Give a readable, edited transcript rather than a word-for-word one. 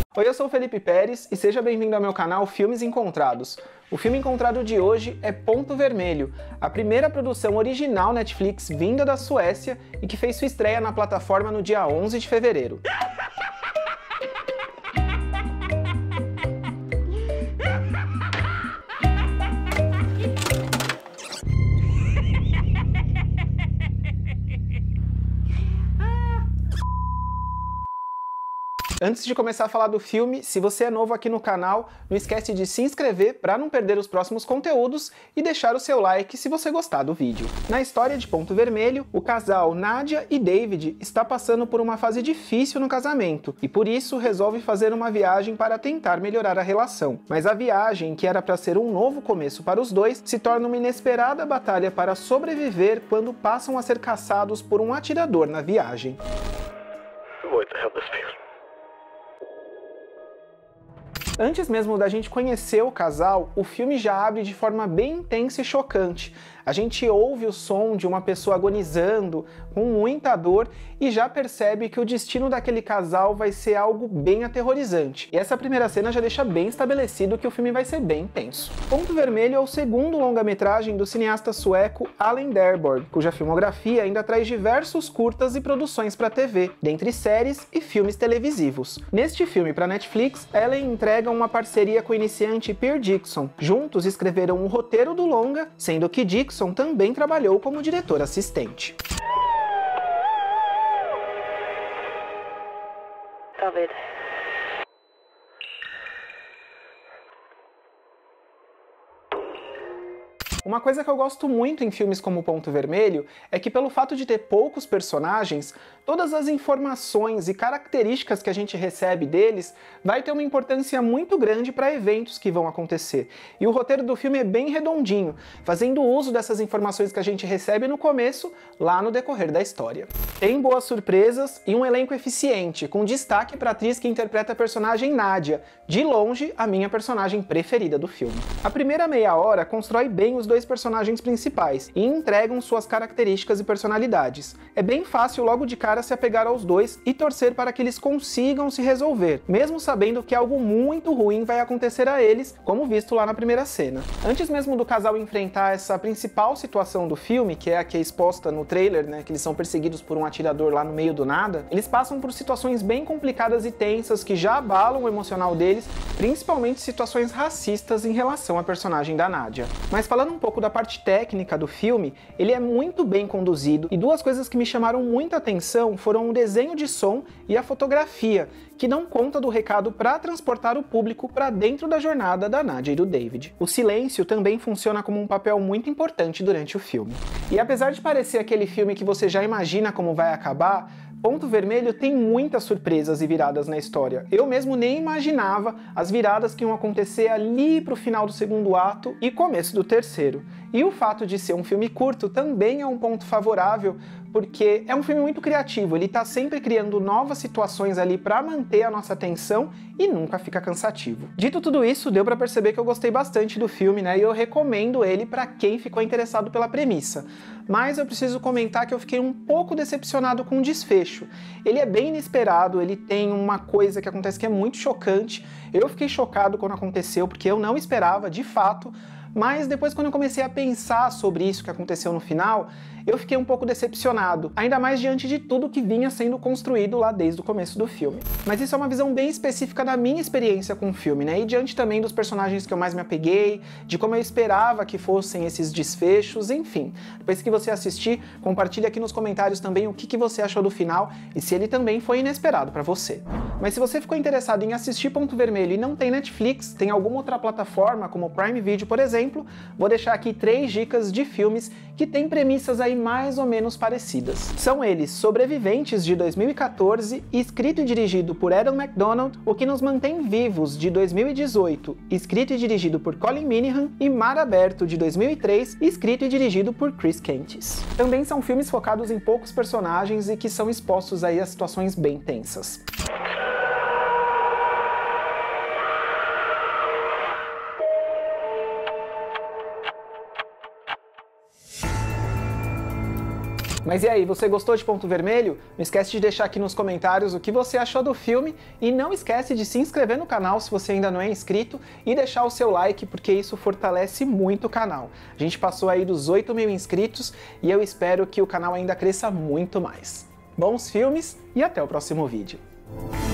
Oi, eu sou o Felipe Pérez e seja bem-vindo ao meu canal Filmes Encontrados. O filme encontrado de hoje é Ponto Vermelho, a primeira produção original Netflix vinda da Suécia e que fez sua estreia na plataforma no dia 11 de fevereiro. Antes de começar a falar do filme, se você é novo aqui no canal, não esquece de se inscrever para não perder os próximos conteúdos e deixar o seu like se você gostar do vídeo. Na história de Ponto Vermelho, o casal Nadia e David está passando por uma fase difícil no casamento e por isso resolve fazer uma viagem para tentar melhorar a relação. Mas a viagem, que era para ser um novo começo para os dois, se torna uma inesperada batalha para sobreviver quando passam a ser caçados por um atirador na viagem. Antes mesmo da gente conhecer o casal, o filme já abre de forma bem intensa e chocante. A gente ouve o som de uma pessoa agonizando, com muita dor, e já percebe que o destino daquele casal vai ser algo bem aterrorizante. E essa primeira cena já deixa bem estabelecido que o filme vai ser bem intenso. Ponto Vermelho é o segundo longa-metragem do cineasta sueco Allen Derborg, cuja filmografia ainda traz diversos curtas e produções para TV, dentre séries e filmes televisivos. Neste filme para Netflix, Allen entrega uma parceria com o iniciante Peter Dickson. Juntos escreveram o roteiro do longa, sendo que Dickson também trabalhou como diretor assistente. David. Uma coisa que eu gosto muito em filmes como Ponto Vermelho é que, pelo fato de ter poucos personagens, todas as informações e características que a gente recebe deles vai ter uma importância muito grande para eventos que vão acontecer. E o roteiro do filme é bem redondinho, fazendo uso dessas informações que a gente recebe no começo, lá no decorrer da história. Tem boas surpresas e um elenco eficiente, com destaque para a atriz que interpreta a personagem Nadia, de longe a minha personagem preferida do filme. A primeira meia hora constrói bem os dois personagens principais e entregam suas características e personalidades. É bem fácil logo de cara se apegar aos dois e torcer para que eles consigam se resolver, mesmo sabendo que algo muito ruim vai acontecer a eles, como visto lá na primeira cena. Antes mesmo do casal enfrentar essa principal situação do filme, que é a que é exposta no trailer, né, que eles são perseguidos por um atirador lá no meio do nada, eles passam por situações bem complicadas e tensas que já abalam o emocional deles, principalmente situações racistas em relação à personagem da Nadia. Mas falando um pouco da parte técnica do filme, ele é muito bem conduzido e duas coisas que me chamaram muita atenção foram o desenho de som e a fotografia, que dão conta do recado para transportar o público para dentro da jornada da Nadia e do David. O silêncio também funciona como um papel muito importante durante o filme. E apesar de parecer aquele filme que você já imagina como vai acabar, Ponto Vermelho tem muitas surpresas e viradas na história. Eu mesmo nem imaginava as viradas que iam acontecer ali pro final do segundo ato e começo do terceiro. E o fato de ser um filme curto também é um ponto favorável, porque é um filme muito criativo, ele tá sempre criando novas situações ali para manter a nossa atenção e nunca fica cansativo. Dito tudo isso, deu para perceber que eu gostei bastante do filme, né? E eu recomendo ele para quem ficou interessado pela premissa. Mas eu preciso comentar que eu fiquei um pouco decepcionado com o desfecho. Ele é bem inesperado, ele tem uma coisa que acontece que é muito chocante. Eu fiquei chocado quando aconteceu, porque eu não esperava, de fato, mas depois, quando eu comecei a pensar sobre isso que aconteceu no final, eu fiquei um pouco decepcionado, ainda mais diante de tudo que vinha sendo construído lá desde o começo do filme. Mas isso é uma visão bem específica da minha experiência com o filme, né? E diante também dos personagens que eu mais me apeguei, de como eu esperava que fossem esses desfechos, enfim. Depois que você assistir, compartilha aqui nos comentários também o que você achou do final e se ele também foi inesperado para você. Mas se você ficou interessado em assistir Ponto Vermelho e não tem Netflix, tem alguma outra plataforma, como o Prime Video, por exemplo, vou deixar aqui 3 dicas de filmes que têm premissas aí mais ou menos parecidas. São eles Sobreviventes, de 2014, escrito e dirigido por Adam McDonald, O que nos mantém vivos, de 2018, escrito e dirigido por Colin Minihan, e Mar Aberto, de 2003, escrito e dirigido por Chris Kentis. Também são filmes focados em poucos personagens e que são expostos aí a situações bem tensas. Mas e aí, você gostou de Ponto Vermelho? Não esquece de deixar aqui nos comentários o que você achou do filme e não esquece de se inscrever no canal se você ainda não é inscrito e deixar o seu like, porque isso fortalece muito o canal. A gente passou aí dos 8.000 inscritos e eu espero que o canal ainda cresça muito mais. Bons filmes e até o próximo vídeo.